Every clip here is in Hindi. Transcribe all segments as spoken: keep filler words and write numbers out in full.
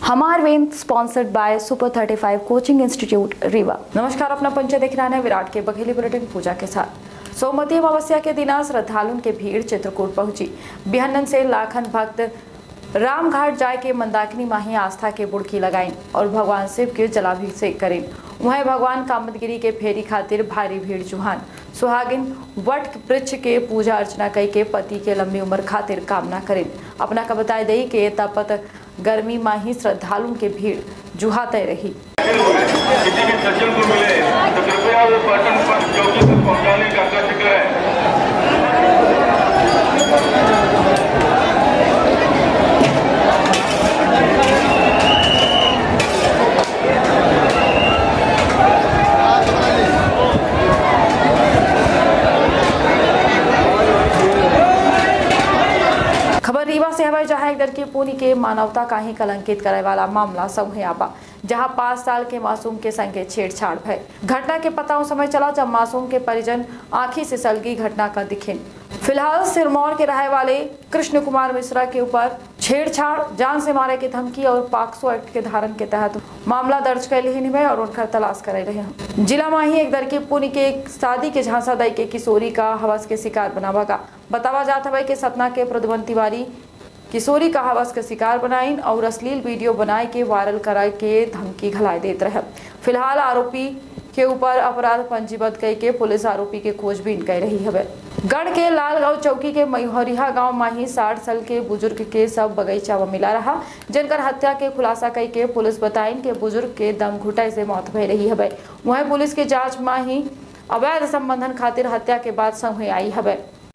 हमार वेन sponsored by super thirty five coaching institute Rewa. नमस्कार, अपना पंच देख रहा है विराट के बघेली बुलेटिन पूजा के साथ। सोमवती अमावस्या के दिन श्रद्धालुओं के भीड़ चित्रकूट पहुंची। बिहनन से लाखन भक्त रामघाट जाए के मंदाकिनी माही आस्था के बुड़की लगाई और भगवान शिव के जलाभिषेक करें। वहीं भगवान कामदगिरी के फेरी खातिर भारी भीड़ जुहान सुहागिन वट वृक्ष के पूजा अर्चना कई के पति के लंबी उम्र खातिर कामना करें। अपना का बताई दई के तपत गर्मी माही श्रद्धालुओं के भीड़ जुहाते रही। किसी भी सज्जन को मिले तो कृपया वो बटन पर चौकी तक पहुंचाने का कार्य करें। खबर रीवा से हवाई जहां एक लड़की पूनी के मानवता का ही कलंकित करे वाला मामला सामने आवा, जहां पाँच साल के मासूम के संगे छेड़छाड़ भय। घटना के पता उस समय चला जब मासूम के परिजन आंखी से सलगी घटना का दिखे। फिलहाल सिरमौर के रहने वाले कृष्ण कुमार मिश्रा के ऊपर छेड़छाड़, जान से मारे की धमकी और पॉक्सो एक्ट के धारण के तहत मामला दर्ज कर लिए और उनका तलाश कर रहे हैं। जिला माही एक लड़की पुनी के एक शादी के झांसा दई के किशोरी का हवस के शिकार बनावा का बतावा जाता है कि सतना के प्रद्युमन तिवारी किशोरी का हवस के शिकार बनाई और अश्लील वीडियो बनाए के वायरल कराए के धमकी घलाए देते रहे। फिलहाल आरोपी के ऊपर अपराध पंजीबद्ध कई के पुलिस आरोपी के खोजबीन कर रही है। गढ़ के लालगांव चौकी के मयूहरिया गांव माही साठ साल के बुजुर्ग के सब बगीचा में मिला रहा, जिनकर हत्या के खुलासा कई के पुलिस बताइन के बुजुर्ग के दम घुटाई से मौत भय रही है। वहीं पुलिस के जांच माही अवैध संबंधन खातिर हत्या के बाद सामने आई है।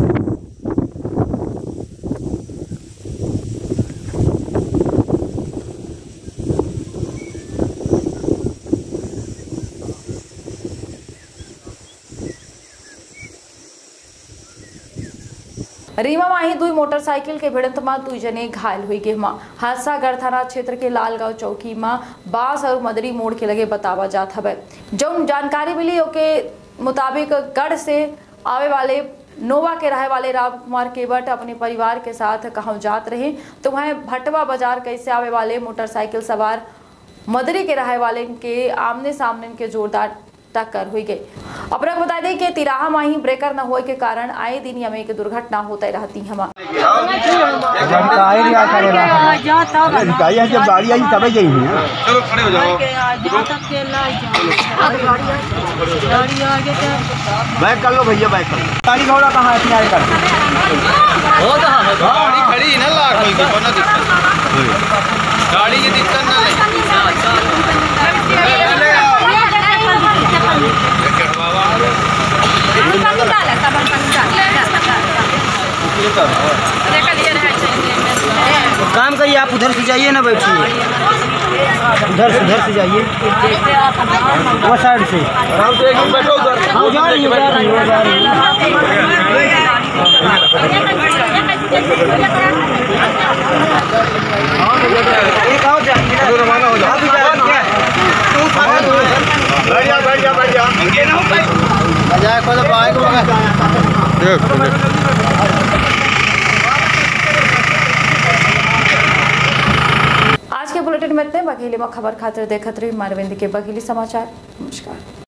रीवा माही दुई मोटरसाइकिल के भिड़ंत में दुई जने घायल हुई गे। हादसा गढ़ थाना क्षेत्र के लालगांव चौकी में बास और मदरी मोड़ के लगे बतावा जात हवे। जो जानकारी मिली के मुताबिक गढ़ से आवे वाले नोवा के रहे वाले राम कुमार केवट अपने परिवार के साथ कहूँ जात रहे तो वह भटवा बाजार कैसे आवे वाले मोटरसाइकिल सवार मदरी के रहे वाले के आमने सामने के जोरदार टक्कर हुई गई। अपना बता दें कि तिराहा माही ब्रेकर न होने के कारण आए दिन हमें एक दुर्घटना होती रहती है। बैक कर लो भैया, बैक कर लो। गाड़ी घोड़ा कहाँ है? किनारे कर गाड़ी खड़ी ना लाख होई को ना दिक्कत, गाड़ी की दिक्कत ना ले। काम करिए, आप उधर से जाइए ना, बैठिए उधर से उधर से जाइए, वो साइड से आराम से एक बैठो उधर। एक और जाइए, रवाना हो जाओ। बढ़िया बढ़िया बढ़िया बजाय को तो बाइक आज के बुलेटिन में इतने। बघेली में खबर खातिर देखत रही मारविंद के बघेली समाचार। नमस्कार।